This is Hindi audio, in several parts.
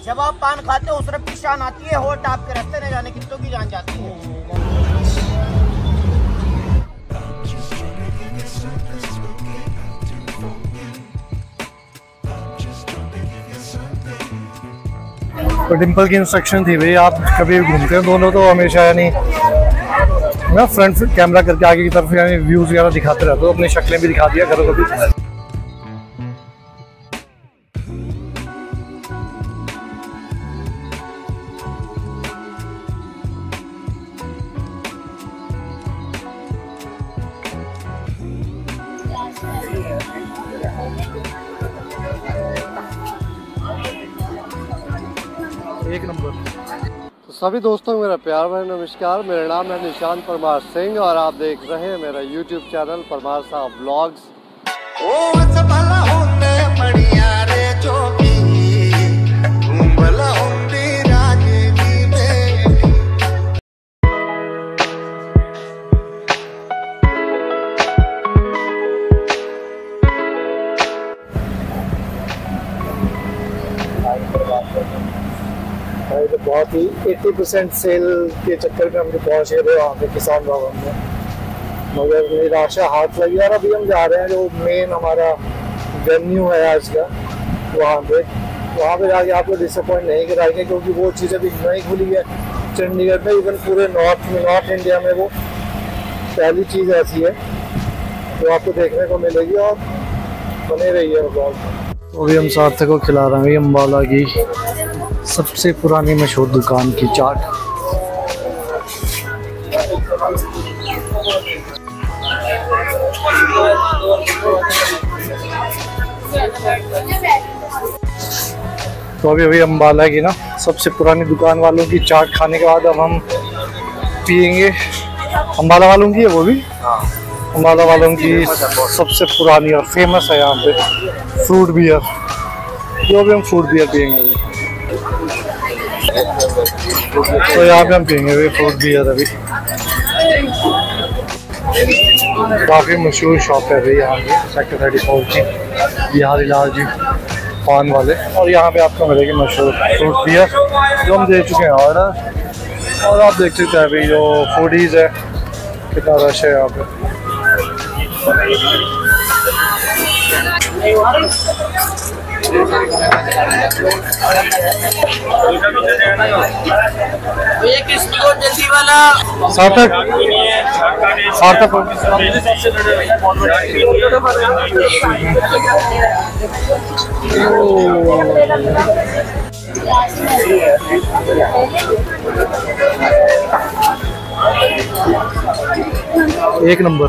जब आप पान खाते हो उस तरफ की शान आती है, होठ आपके रास्ते न जाने कितनों की जान जाती है। तो डिम्पल की इंस्ट्रक्शन थी भाई, आप कभी घूमते हैं दोनों तो हमेशा यानी ना फ्रंट कैमरा करके आगे की तरफ यानी व्यूज वगैरह दिखाते रहते हो, अपनी शक्लें भी दिखा दिया करो कभी। एक नंबर। तो सभी दोस्तों को मेरा प्यार भरा नमस्कार। मेरा नाम है निशान परमार सिंह और आप देख रहे हैं मेरा YouTube चैनल परमार साहब व्लॉग्स। तो बहुत ही 80% सेल के चक्कर में हम पहुँच गए थे वहाँ पे किसान भवन में, मगर निराशा हाथ लगी। और अभी हम जा रहे हैं जो मेन हमारा वेन्यू है आज का, वहाँ पे जाके आपको डिसअपॉइंट नहीं कराएंगे, क्योंकि वो चीज़ अभी नहीं खुली है चंडीगढ़ में। इवन पूरे नॉर्थ इंडिया में वो पहली चीज़ ऐसी है जो आपको देखने को मिलेगी और बने रही है ब्लॉग। तो अभी हम सार्थक को खिला रहे हैं अम्बाला की सबसे पुरानी मशहूर दुकान की चाट। तो अभी अम्बाला की ना सबसे पुरानी दुकान वालों की चाट खाने के बाद अब हम पियेंगे, अम्बाला वालों की है वो भी, अम्बाला वालों की सबसे पुरानी और फेमस है यहाँ पे फ्रूट बियर। जो अभी हम फ्रूट बियर पियेंगे अभी, तो यहाँ पे हम पियेंगे अभी फ्रूट बियर। अभी काफ़ी मशहूर शॉप है भाई यहाँ पे सेक्टर 34 की, बिहारी लाल जी पान वाले, और यहाँ पे आपको मिलेगी मशहूर फ्रूट बियर जो हम दे चुके हैं ऑर्डर। और आप देख सकते हैं अभी जो फूडीज़ है कितना रश है यहाँ पे। जल्दी वाला सार्थक एक नंबर।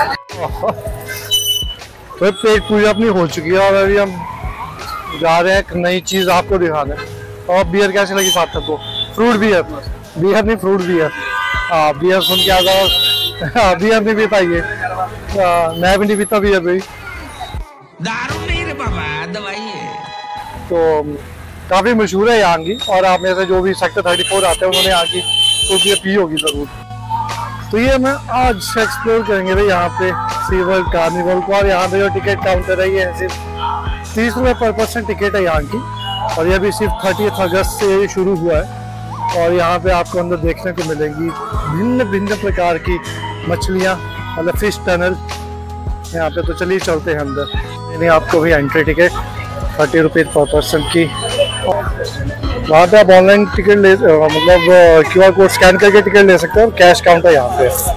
तो पेट पूजा अपनी हो चुकी है और अभी हम जा रहे हैं एक नई चीज़ आपको दिखाने। और बियर कैसे लगी सार्थक को? फ्रूट बियर, बियर नहीं फ्रूट बियर। हाँ बियर सुन के आ जाओ। बियर नहीं पीता ये, मैं भी नहीं पीता बियर भाई, दारू नहीं रे बाबा, दवाई है। तो काफ़ी मशहूर है यहाँ की, और आप में से जो भी सेक्टर 34 आते हैं उन्होंने यहाँ की फ्रूट बियर पी होगी ज़रूर। तो ये मैं आज से एक्सप्लोर करेंगे भाई यहाँ पे सी वर्ल्ड कार्निवल को। और यहाँ पे जो टिकट काउंटर है ये सिर्फ 30 रुपये पर पर्सन टिकट है यहाँ की, और ये भी सिर्फ 30 अगस्त से शुरू हुआ है। और यहाँ पे आपको अंदर देखने को मिलेंगी भिन्न भिन्न प्रकार की मछलियाँ, मतलब फिश टनल यहाँ पे। तो चलिए चलते हैं अंदर। यानी आपको भी एंट्री टिकट 30 रुपये पर पर्सन की। वहाँ पे आप ऑनलाइन टिकट ले, मतलब QR कोड स्कैन करके टिकट ले सकते हैं, और कैश काउंटर यहाँ पे।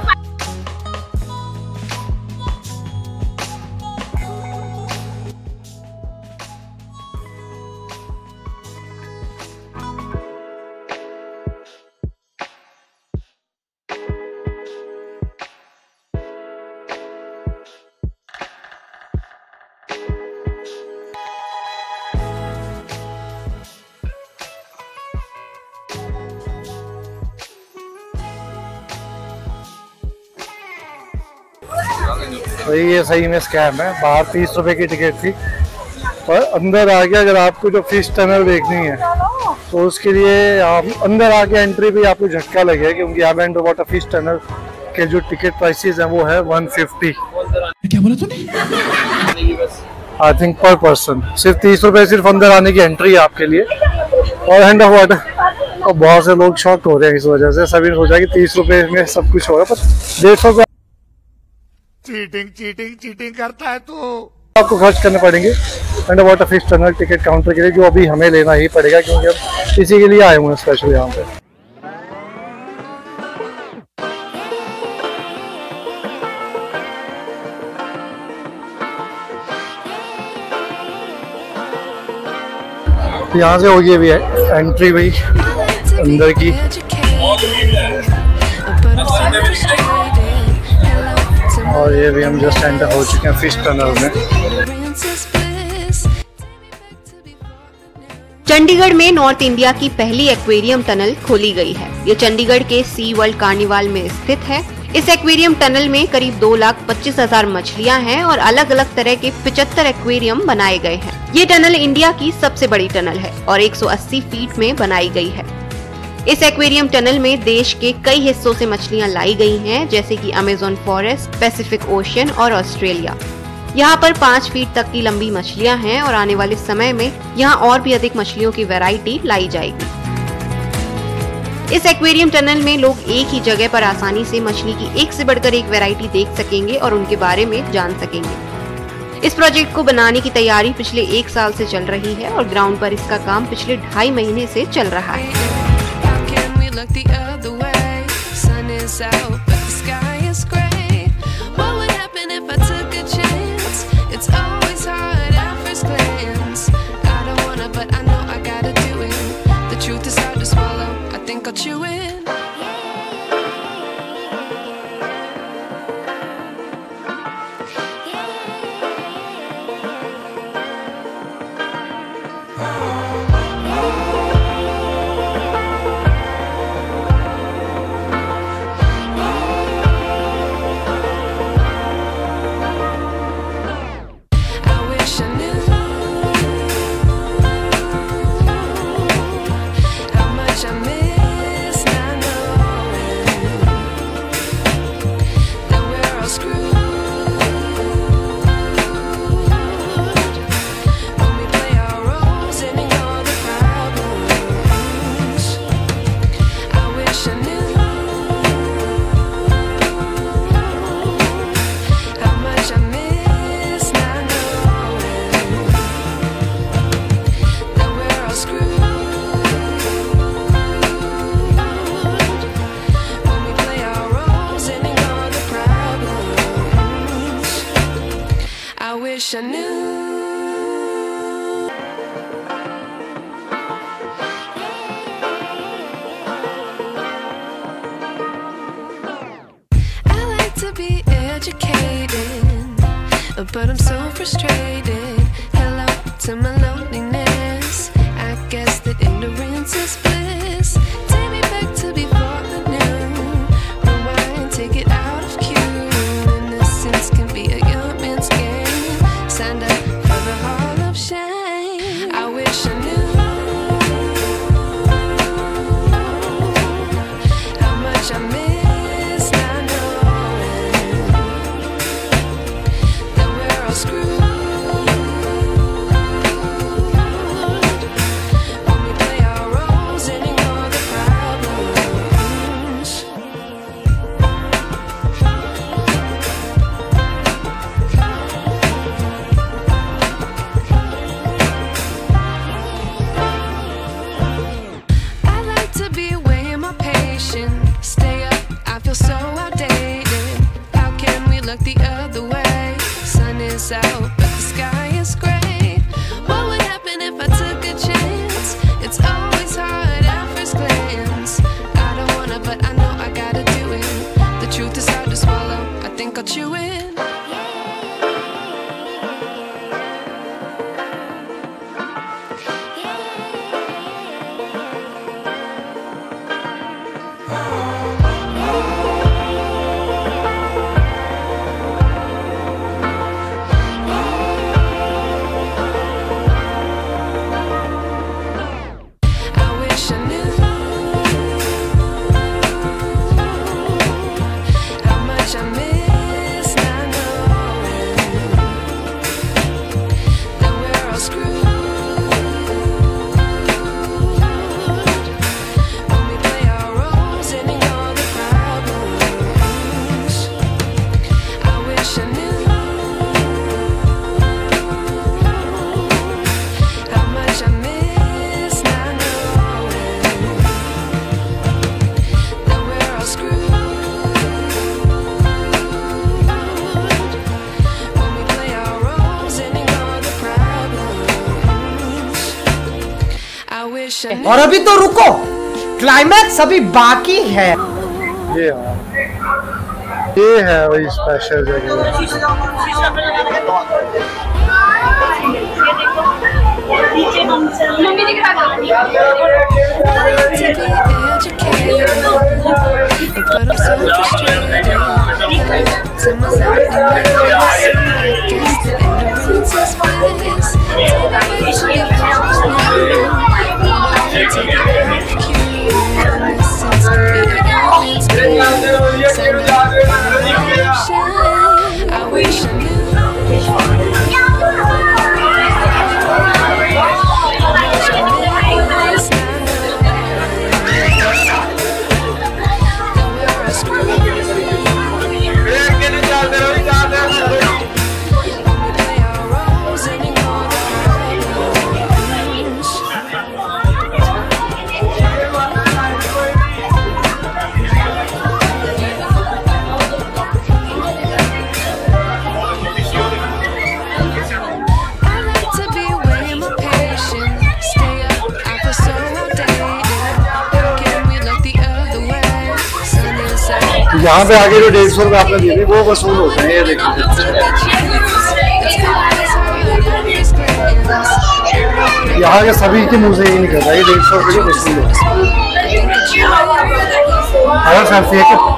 तो ये सही में स्कैम है। बाहर 30 रुपये की टिकट थी, और अंदर आके अगर आपको जो फिश टनल देखनी है तो उसके लिए आप अंदर आके एंट्री भी आपको झटका लगेगा, क्योंकि यहाँ अंडर वाटर फिश टनल के जो टिकट प्राइसेस हैं वो है 150। क्या बोला तूने? I think per person. सिर्फ 30 रुपये सिर्फ अंदर आने की एंट्री है आपके लिए, और हैंड ऑफ वाटर। और बहुत से लोग शॉक हो रहे हैं इस वजह से। सभी ने सोचा कि 30 रुपए में सब कुछ होगा, पर 150 रुपये चीटिंग करता है तू। आपको खर्च करने पड़ेंगे hand of water fish tunnel ticket counter के लिए, जो अभी हमें लेना ही पड़ेगा क्योंकि हम इसी के लिए आए हुए हैं स्पेशल यहाँ पे। यहाँ से होगी अभी एंट्री भाई अंदर की। और ये भी हम जस्ट एंटर हो चुके हैं फिश टनल में। चंडीगढ़ में नॉर्थ इंडिया की पहली एक्वेरियम टनल खोली गई है। ये चंडीगढ़ के सी वर्ल्ड कार्निवाल में स्थित है। इस एक्वेरियम टनल में करीब 2,25,000 मछलियां हैं और अलग अलग तरह के 75 एक्वेरियम बनाए गए हैं। ये टनल इंडिया की सबसे बड़ी टनल है और 180 फीट में बनाई गई है। इस एक्वेरियम टनल में देश के कई हिस्सों से मछलियां लाई गई हैं, जैसे कि अमेज़न फॉरेस्ट, पैसिफिक ओशन और ऑस्ट्रेलिया। यहाँ पर 5 फीट तक की लंबी मछलियां हैं और आने वाले समय में यहाँ और भी अधिक मछलियों की वैरायटी लाई जाएगी। इस एक्वेरियम टनल में लोग एक ही जगह पर आसानी से मछली की एक से बढ़कर एक वैरायटी देख सकेंगे और उनके बारे में जान सकेंगे। इस प्रोजेक्ट को बनाने की तैयारी पिछले 1 साल से चल रही है और ग्राउंड पर इसका काम पिछले 2.5 महीने से चल रहा है। wish I knew. I like to be educated, but I'm so frustrated. Hello to my loneliness. I guess that ignorance is bliss. Take me back to before I knew. Rewind, take it out of cue. Innocence can be a young man's game. Signed up for the hall of shame. I wish I knew how much I miss not knowing that we're all screwed. When we play our roles और अभी तो रुको, क्लाइमैक्स अभी बाकी है। ये है वही स्पेशल जगह। यहाँ पे आगे जो 150 रुपये आपने दिए थे वो वसूल होते हैं। ये देखिए यहाँ के सभी के मुँह से यही निकलता है, ये 150 रुपये की वसूल है। और सेल्फी है क्या?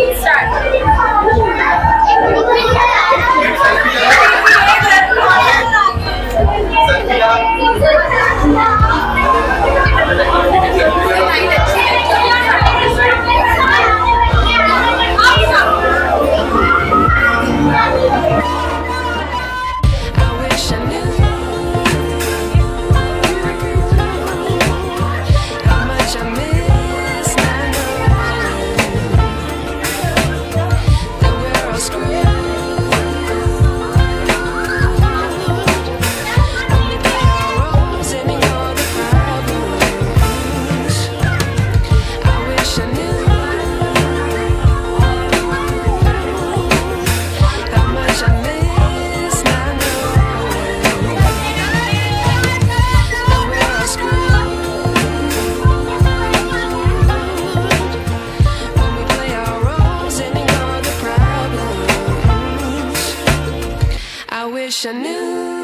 wish I knew.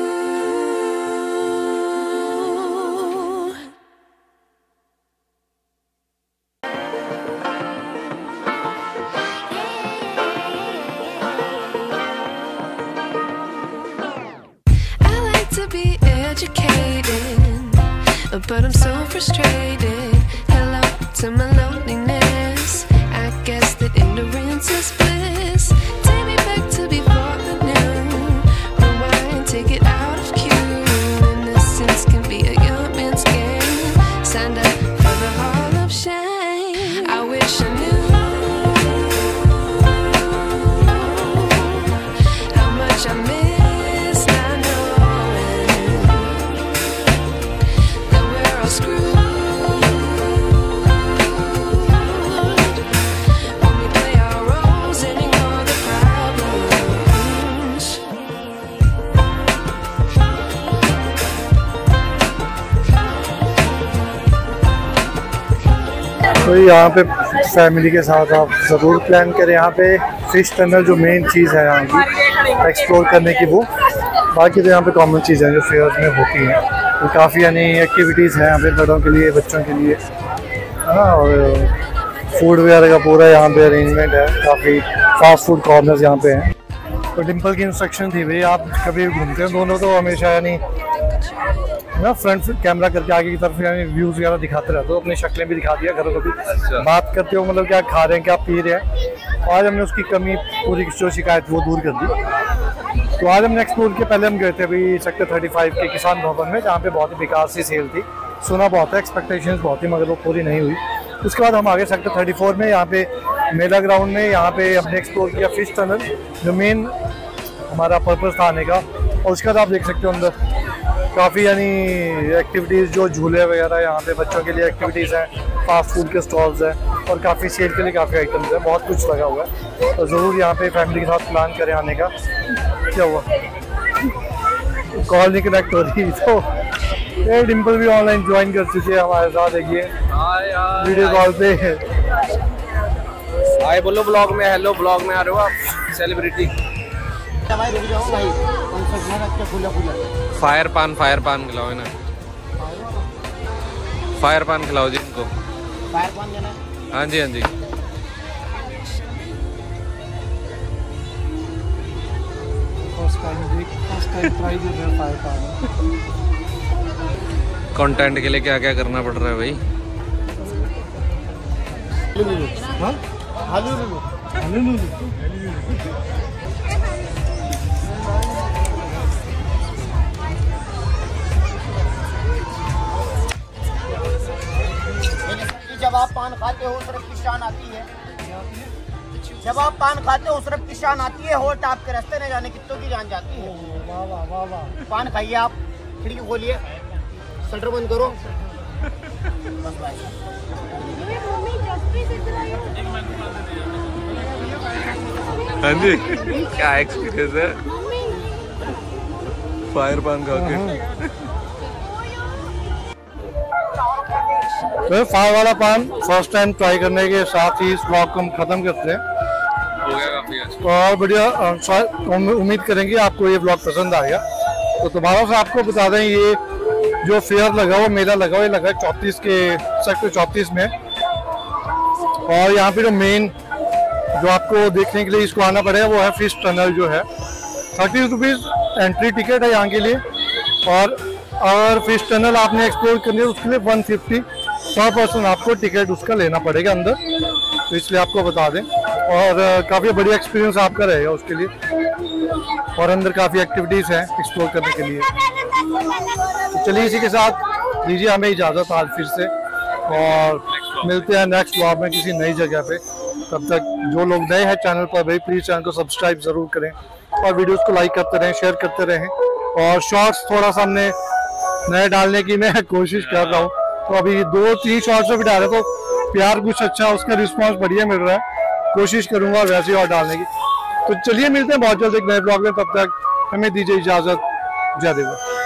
I like to be educated, but I'm so frustrated. Hello to my loneliness. I guess that ignorance is bliss. Take me back to before the noon. Rewind, take it out of cue. Innocence can be a young man's game. Signed up for the hall of shame. I wish I knew how much I miss not knowing that we're all screwed. तो यहाँ पे फैमिली के साथ आप ज़रूर प्लान करें। यहाँ पे फिश टनल जो मेन चीज़ है यहाँ की एक्सप्लोर करने की, वो बाकी तो यहाँ पे कॉमन चीज़ें जो फेयर में होती हैं। तो काफ़ी यानी एक्टिविटीज़ हैं यहाँ पे बड़ों के लिए, बच्चों के लिए, है ना। और फूड वगैरह का पूरा यहाँ पे अरेंजमेंट है। काफ़ी फास्ट फूड कॉर्नर्स यहाँ पे हैं। तो डिम्पल की इंस्ट्रक्शन थी भाई आप कभी घूमते हैं दोनों तो हमेशा यानी ना फ्रंट कैमरा करके आगे की तरफ यानी व्यूज़ वगैरह दिखाते रहते हो, अपनी शक्लें भी दिखा दिया घरों को भी। बात करते हो मतलब क्या खा रहे हैं, क्या पी रहे हैं। आज हमने उसकी कमी पूरी जो शिकायत वो दूर कर दी। तो आज हमने एक्सप्लोर किया। पहले हम गए थे अभी सेक्टर 35 के किसान भवन में, जहाँ पे बहुत ही बेकार सी सेल थी। सुना बहुत है, एक्सपेक्टेशंस बहुत ही, मगर वो पूरी नहीं हुई। उसके बाद हम आगे सेक्टर 34 में, यहाँ पे मेला ग्राउंड में, यहाँ पे हमने एक्सप्लोर किया फिश टनल जो मेन हमारा पर्पज़ था आने का। और उसके बाद आप देख सकते हो अंदर काफ़ी यानी एक्टिविटीज़, जो झूले वगैरह यहाँ पे बच्चों के लिए एक्टिविटीज़ हैं, फास्ट फूड के स्टॉल्स हैं और काफ़ी सेल के लिए काफ़ी आइटम्स हैं, बहुत कुछ लगा हुआ है। तो ज़रूर यहाँ पे फैमिली के साथ प्लान करें आने का। क्या हुआ, कॉल नहीं कनेक्ट हो रही तो ये डिम्पल भी ऑनलाइन ज्वाइन कर चुके हैं हमारे साथ, देखिए वीडियो कॉल पे। हाय बोलो ब्लॉग में, हेलो ब्लॉग में आ रहे हो आप सेलिब्रिटी। भाई रुक जाओ भाई, कॉन्सर्ट में रख के खुला फायर पान खिलाओ इन्हें, फायर पान खिलाओ जी इनको। फायर पान देना है? हाँ जी हाँ जी। कंटेंट के लिए क्या क्या करना पड़ रहा है भाई। जब आप पान खाते हो सिर्फ की शान आती है, जब आप पान खाते हो सिर्फ की शान आती है, होठ आपके रास्ते न जाने कितनों की जान जाती है। वाह वाह वाह वाह। पान खाइए आप, खिड़की खोलिए, शटर बंद करो, बस भाई। हाँ जी, क्या एक्सपीरियंस है फायर पान खा के? तो फायर वाला पान फर्स्ट टाइम ट्राई करने के साथ ही इस ब्लॉग को हम खत्म करते हैं। हो गया काफी अच्छा। और बढ़िया, उम्मीद करेंगे आपको ये ब्लॉग पसंद आएगा। तो दोबारा से आपको बता दें, ये जो फेयर लगा हुआ, मेला लगा हुआ, ये लगा है 34 के सेक्टर 34 में। और यहाँ पे जो मेन जो आपको देखने के लिए इसको आना पड़ेगा वो है फिश टनल, जो है 30 रुपीज़ एंट्री टिकट है यहाँ के लिए। और अगर फिश टनल आपने एक्सप्लोर करनी है उसके लिए 150 पर पर्सन आपको टिकट उसका लेना पड़ेगा अंदर, तो इसलिए आपको बता दें। और काफ़ी बढ़िया एक्सपीरियंस आपका रहेगा उसके लिए। और अंदर काफ़ी एक्टिविटीज़ हैं एक्सप्लोर करने के लिए। तो चलिए इसी के साथ दीजिए हमें इजाज़त आज फिर से, और मिलते हैं नेक्स्ट ब्लॉग में किसी नई जगह पे। तब तक जो लोग नए हैं चैनल पर भाई प्लीज़ चैनल को सब्सक्राइब ज़रूर करें, और वीडियोस को लाइक करते रहें, शेयर करते रहें। और शॉर्ट्स थोड़ा सा हमने नए डालने की मैं कोशिश कर रहा हूँ, तो अभी 2-3 शॉर्ट्स भी डाले तो प्यार कुछ अच्छा, उसका रिस्पांस बढ़िया मिल रहा है। कोशिश करूँगा वैसे और डालने की। तो चलिए मिलते हैं बहुत जल्द एक नए ब्लॉग में, तब तक हमें दीजिए इजाज़त। जय देव।